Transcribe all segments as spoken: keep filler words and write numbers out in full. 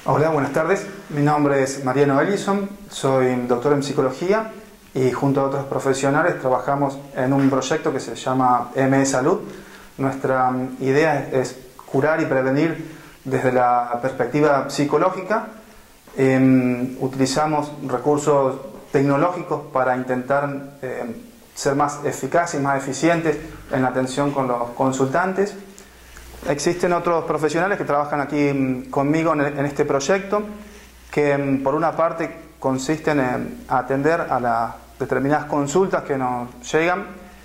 Hola, buenas tardes. Mi nombre es Mariano Ellison, soy doctor en psicología y junto a otros profesionales trabajamos en un proyecto que se llama M E Salud. Nuestra idea es curar y prevenir desde la perspectiva psicológica. Eh, utilizamos recursos tecnológicos para intentar eh, ser más eficaces y más eficientes en la atención con los consultantes. Existen otros profesionales que trabajan aquí conmigo en este proyecto, que por una parte consisten en atender a las determinadas consultas que nos llegan,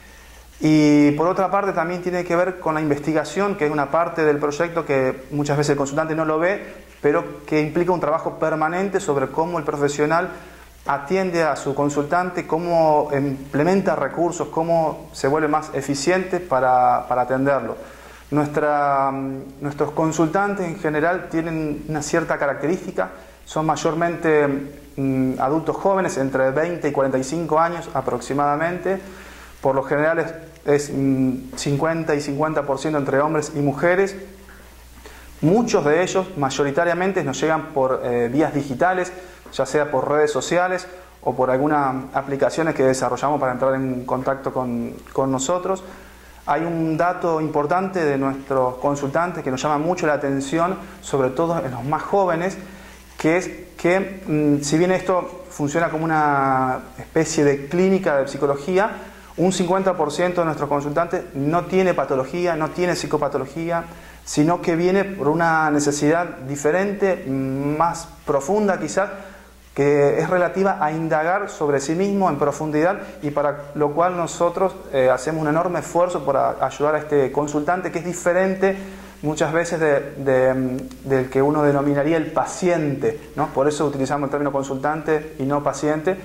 y por otra parte también tiene que ver con la investigación, que es una parte del proyecto que muchas veces el consultante no lo ve, pero que implica un trabajo permanente sobre cómo el profesional atiende a su consultante, cómo implementa recursos, cómo se vuelve más eficiente para, para atenderlo. Nuestra, nuestros consultantes en general tienen una cierta característica, son mayormente mm, adultos jóvenes, entre veinte y cuarenta y cinco años aproximadamente. Por lo general es, es mm, cincuenta y cincuenta por ciento entre hombres y mujeres. Muchos de ellos mayoritariamente nos llegan por eh, vías digitales, ya sea por redes sociales o por algunas aplicaciones que desarrollamos para entrar en contacto con, con nosotros. Hay un dato importante de nuestros consultantes que nos llama mucho la atención, sobre todo en los más jóvenes, que es que, mmm, si bien esto funciona como una especie de clínica de psicología, un cincuenta por ciento de nuestros consultantes no tiene patología, no tiene psicopatología, sino que viene por una necesidad diferente, más profunda quizás, que es relativa a indagar sobre sí mismo en profundidad, y para lo cual nosotros eh, hacemos un enorme esfuerzo para ayudar a este consultante, que es diferente muchas veces de, de, del que uno denominaría el paciente, ¿no? Por eso utilizamos el término consultante y no paciente,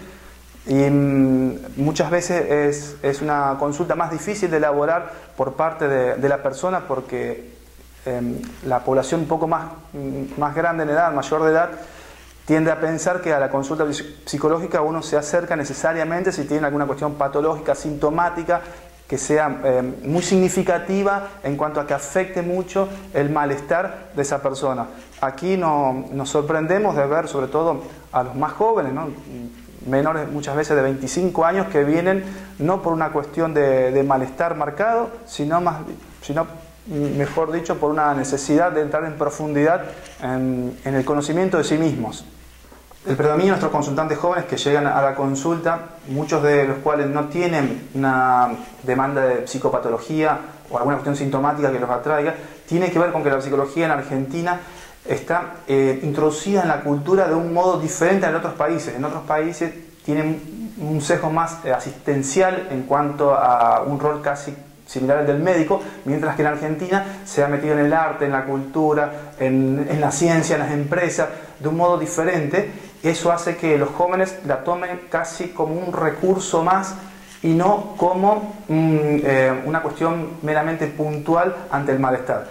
y mm, muchas veces es, es una consulta más difícil de elaborar por parte de, de la persona, porque eh, la población un poco más, más grande en edad, mayor de edad, tiende a pensar que a la consulta psicológica uno se acerca necesariamente si tiene alguna cuestión patológica, sintomática, que sea eh, muy significativa en cuanto a que afecte mucho el malestar de esa persona. Aquí no, nos sorprendemos de ver sobre todo a los más jóvenes, ¿no? Menores muchas veces de veinticinco años, que vienen no por una cuestión de, de malestar marcado, sino, más, sino mejor dicho, por una necesidad de entrar en profundidad en, en el conocimiento de sí mismos. El predominio de nuestros consultantes jóvenes que llegan a la consulta, muchos de los cuales no tienen una demanda de psicopatología o alguna cuestión sintomática que los atraiga, tiene que ver con que la psicología en Argentina está eh, introducida en la cultura de un modo diferente en otros países. En otros países tienen un sesgo más eh, asistencial en cuanto a un rol casi similar al del médico, mientras que en Argentina se ha metido en el arte, en la cultura, en, en la ciencia, en las empresas, de un modo diferente. Eso hace que los jóvenes la tomen casi como un recurso más y no como mm, eh, una cuestión meramente puntual ante el malestar.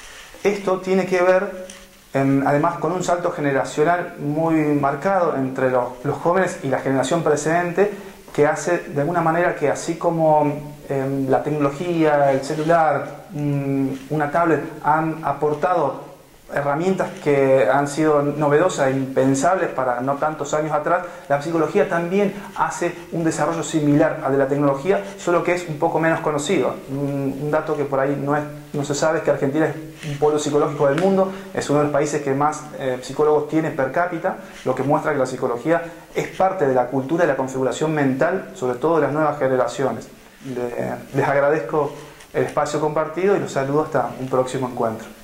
Esto tiene que ver, eh, además, con un salto generacional muy marcado entre los, los jóvenes y la generación precedente, que hace de alguna manera que, así como eh, la tecnología, el celular, mm, una tablet han aportado herramientas que han sido novedosas e impensables para no tantos años atrás, la psicología también hace un desarrollo similar al de la tecnología, solo que es un poco menos conocido. Un, un dato que por ahí no, es, no se sabe es que Argentina es un polo psicológico del mundo, es uno de los países que más eh, psicólogos tiene per cápita, lo que muestra que la psicología es parte de la cultura y la configuración mental, sobre todo de las nuevas generaciones. Les, les agradezco el espacio compartido y los saludo hasta un próximo encuentro.